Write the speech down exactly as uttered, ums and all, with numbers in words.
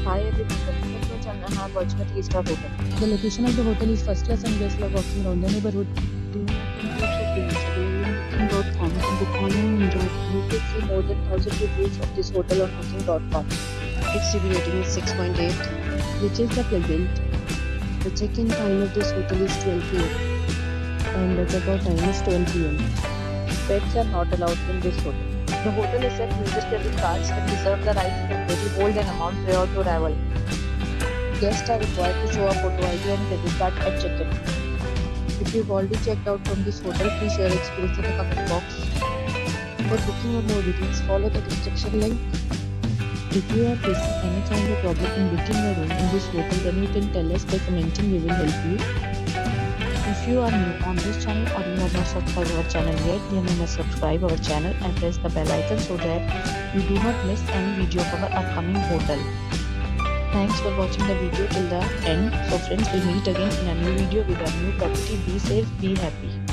Hi everyone, welcome back to my channel and I'm watching a three star hotel. The location of the hotel is first class and guests love walking around the neighborhood. Do not include shopping available on booking dot com and book online and enjoy. You can see more than one thousand reviews of this hotel on booking dot com. Its review rating is six point eight, which is the pleasant. The check-in time of this hotel is twelve p m and the check-out time is twelve p m Pets are not allowed in this hotel. The hotel accepts major credit cards and reserves the right to temporarily hold an amount prior to arrival. Guests are required to show a photo I D and credit card at check-in. If you've already checked out from this hotel, please share your experience in the comment box. For booking or more details, follow the description link. If you are facing any kind of problem in booking a room in this hotel, then you can tell us by commenting. We will help you. If you are new on this channel or you have not subscribed our channel yet, then you must subscribe our channel and press the bell icon so that you do not miss any video of our upcoming hotel. Thanks for watching the video till the end. So friends, we'll meet again in a new video with a new property. Be safe, be happy.